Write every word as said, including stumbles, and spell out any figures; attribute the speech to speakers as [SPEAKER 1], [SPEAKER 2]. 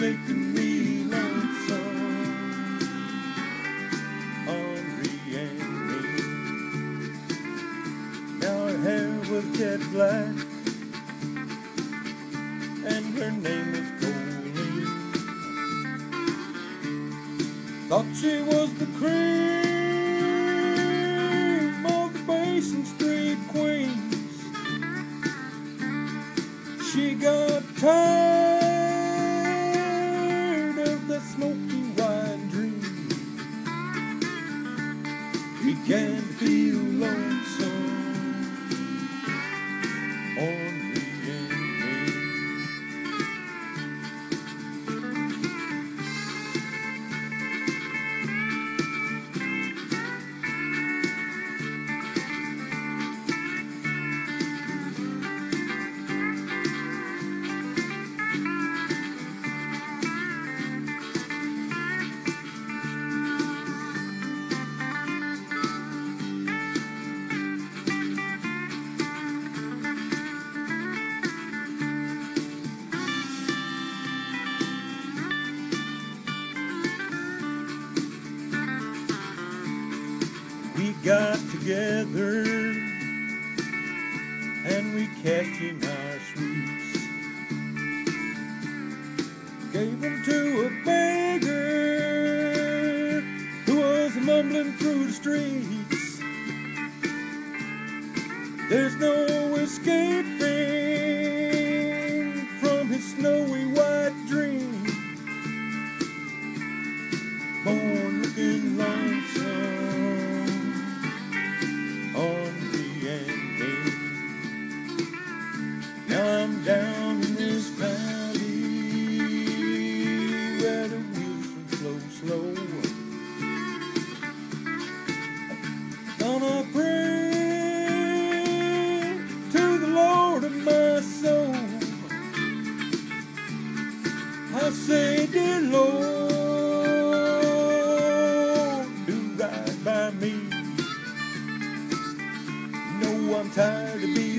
[SPEAKER 1] making me lonesome. Henri and me. Now her hair was jet black, and her name was Colleen. Thought she was the cream of the Basin Street queens. She got tired of the smoky white dream, began to feel lonesome. Henri and me. We got together and we cashed in our sweets, gave them to a beggar who was mumbling through the streets. There's no escaping from his snowy white dream, born looking lonesome. Henri and me. Now I'm down in this valley where the wheels flow slow. Gonna pray to the Lord of my soul. I say, dear Lord, do right by me. I'm tired of being